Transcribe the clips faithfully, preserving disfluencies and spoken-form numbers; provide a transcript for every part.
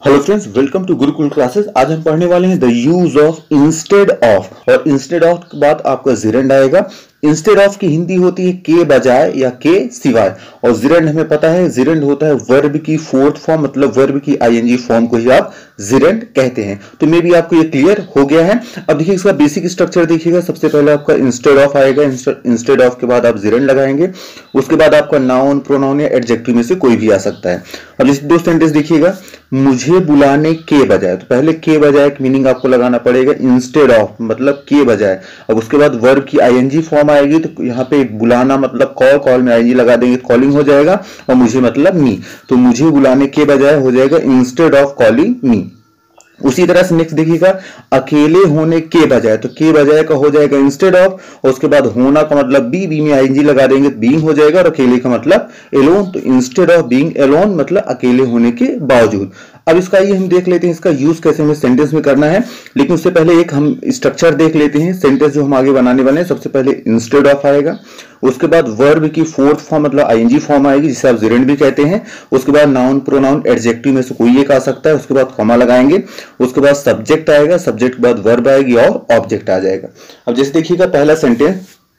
Hello friends, welcome to Gurukul classes. आज हम पढ़ने वाले हैं the use of instead of. और इंस्टेड ऑफ के बाद आपका जिरेंड आएगा। इंस्टेड ऑफ की हिंदी होती है के बजाय या के सिवाय। और जिरेंड हमें पता है, जिरेंड होता है वर्ब की फोर्थ फॉर्म, मतलब वर्ब की आईएनजी फॉर्म को ही आप जिरेंड कहते हैं। तो मे भी आपको ये क्लियर हो गया है। अब देखिए इसका बेसिक स्ट्रक्चर देखिएगा। सबसे पहले आपका इंस्टेड ऑफ आएगा। इंस्टेड ऑफ के बाद आप जिरेंड लगाएंगे। उसके बाद आपका नाउन, प्रोनाउन या एडजेक्टिव में से कोई भी आ सकता है। अब जैसे दो सेंटेंस देखिएगा, मुझे बुलाने के बजाय, तो पहले के बजाय की मीनिंग आपको लगाना पड़ेगा इंस्टेड ऑफ, मतलब के बजाय। अब उसके बाद वर्ब की आईएनजी फॉर्म आएगी, तो यहाँ पे बुलाना मतलब कॉल, कॉल में आईएनजी लगा देंगे, कॉलिंग हो जाएगा। और मुझे मतलब मी, तो मुझे बुलाने के बजाय हो जाएगा इंस्टेड ऑफ कॉलिंग मी। उसी तरह से नेक्स्ट देखिएगा, अकेले होने के बजाय, तो के बजाय का हो जाएगा इंस्टेड ऑफ। और उसके बाद होना का मतलब बी, बी में आईएनजी लगा देंगे, बीइंग हो जाएगा। और अकेले का मतलब एलोन, तो इंस्टेड ऑफ बीइंग एलोन मतलब अकेले होने के बावजूद। अब इसका ये हम देख लेते हैं, इसका यूज कैसे हमें सेंटेंस में करना है। लेकिन उससे पहले एक हम स्ट्रक्चर देख लेते हैं। सेंटेंस जो हम आगे बनाने वाले हैं, सबसे पहले इंस्टेड ऑफ आएगा। उसके बाद वर्ब की फोर्थ फॉर्म मतलब आईएनजी फॉर्म आएगी, जिसे आप जिरेंड भी कहते हैं। उसके बाद नाउन, प्रोनाउन, एडजेक्टिव में से कोई एक आ सकता है। उसके बाद कॉमा लगाएंगे। उसके बाद सब्जेक्ट आएगा, सब्जेक्ट के बाद वर्ब आएगी और ऑब्जेक्ट आ जाएगा। अब जैसे देखिएगा पहला सेंटेंस,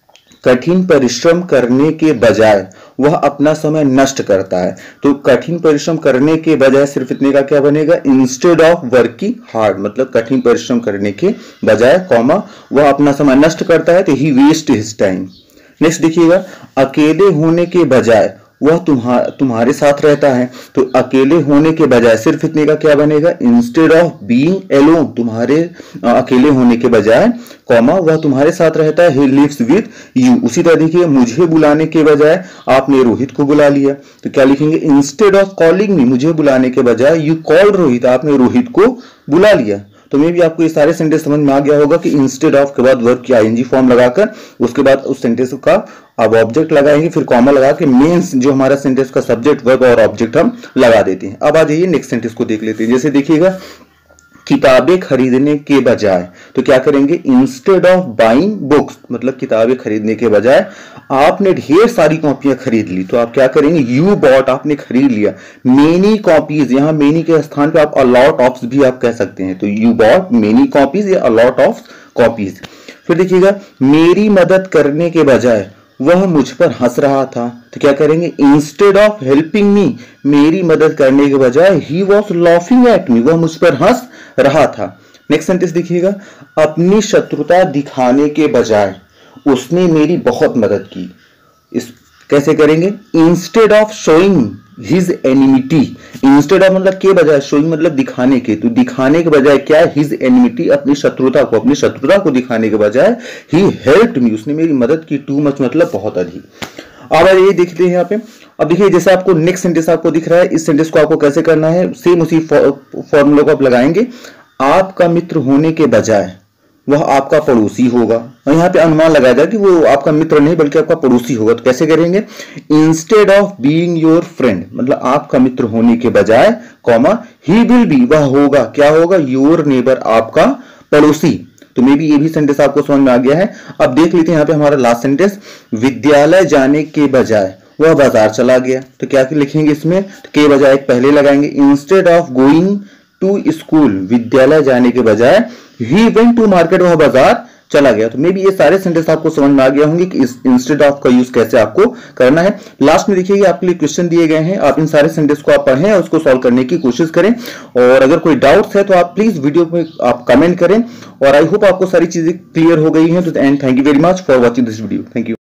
कठिन परिश्रम करने के बजाय वह अपना समय नष्ट करता है। तो कठिन परिश्रम करने के बजाय सिर्फ इतने का क्या बनेगा, इंस्टेड ऑफ वर्किंग हार्ड, मतलब कठिन परिश्रम करने के बजाय कॉमा वह अपना समय नष्ट करता है, तो ही वेस्ट हिज टाइम। नेक्स्ट देखिएगा, अकेले होने के बजाय वह तुम्हार तुम्हारे साथ रहता है। तो अकेले होने के बजाय सिर्फ इतने का क्या बनेगा, इंस्टेड ऑफ बीइंग एलोन, तुम्हारे अकेले होने के बजाय कॉमा वह तुम्हारे साथ रहता है, ही लिव्स विद यू। उसी तरह देखिए, मुझे बुलाने के बजाय आपने रोहित को बुला लिया, तो क्या लिखेंगे, इंस्टेड ऑफ कॉलिंग मी, मुझे बुलाने के बजाय यू कॉल्ड रोहित, आपने रोहित को बुला लिया। तो मे भी आपको ये सारे सेंटेंस समझ में आ गया होगा कि इंस्टेड ऑफ के बाद वर्ब की आईएनजी फॉर्म लगाकर उसके बाद उस सेंटेंस का अब ऑब्जेक्ट लगाएंगे, फिर कॉमा लगा के मेंस जो हमारा सेंटेंस का सब्जेक्ट, वर्ब और ऑब्जेक्ट हम लगा देते हैं। अब आ जाइए नेक्स्ट सेंटेंस को देख लेते हैं। जैसे देखिएगा, किताबें खरीदने के बजाय, तो क्या करेंगे, इंस्टेड ऑफ बाइंग बुक्स, मतलब किताबें खरीदने के बजाय आपने ढेर सारी कॉपियां खरीद ली, तो आप क्या करेंगे, यू बॉट, आपने खरीद लिया मेनी कॉपीज। यहां मेनी के स्थान पे आप अलॉट ऑफ भी आप कह सकते हैं। तो यू बॉट मेनी कॉपीज या अलॉट ऑफ कॉपीज। फिर देखिएगा, मेरी मदद करने के बजाय वह मुझ पर हंस रहा था, तो क्या करेंगे, इंस्टेड ऑफ हेल्पिंग मी, मेरी मदद करने के बजाय ही वॉज लाफिंग एट मी, वह मुझ पर हंस रहा था। नेक्स्ट सेंटेंस देखिएगा, अपनी शत्रुता दिखाने के बजाय उसने मेरी बहुत मदद की। इस कैसे करेंगे, instead of showing his enmity, instead of मतलब के बजाय, शोइंग मतलब दिखाने के, तो दिखाने के बजाय क्या, हिज एनिमिटी, अपनी शत्रुता को, अपनी शत्रुता को दिखाने के बजाय ही हेल्प्ड मी, उसने मेरी मदद की, टू मच मतलब बहुत अधिक। अब ये देखते हैं यहाँ पे। अब देखिए जैसे आपको नेक्स्ट सेंटेंस आपको दिख रहा है, इस सेंटेंस को आपको कैसे करना है, सेम उसी फॉर्मूले को आप लगाएंगे। आपका मित्र होने के बजाय वह आपका पड़ोसी होगा। और यहाँ पे अनुमान लगाया जाए कि वो आपका मित्र नहीं बल्कि आपका पड़ोसी होगा। तो कैसे करेंगे, instead of being your friend, मतलब आपका मित्र होने के बजाय कॉमा ही विल बी, वह होगा, क्या होगा, योर नेबर, आपका पड़ोसी। तो मे बी ये भी सेंटेंस आपको समझ में आ गया है। अब देख लेते हैं यहाँ पे हमारा लास्ट सेंटेंस, विद्यालय जाने के बजाय वह बाजार चला गया। तो क्या लिखेंगे इसमें, तो के बजाय एक पहले लगाएंगे, instead of going to school, विद्यालय जाने के बजाय ही वेंट टू मार्केट, वह बाजार चला गया। तो मे बी ये सारे सेंटेंस आपको समझ में आ गया होंगे कि इस इंस्टेड ऑफ का यूज कैसे आपको करना है। लास्ट में देखिए आपके लिए क्वेश्चन दिए गए हैं, आप इन सारे सेंटेंस को आप पढ़ें और उसको सॉल्व करने की कोशिश करें। और अगर कोई डाउट्स है तो आप प्लीज वीडियो में आप कमेंट करें। और आई होप आपको सारी चीजें क्लियर हो गई हैं। तो and thank you very much for watching this video. Thank you.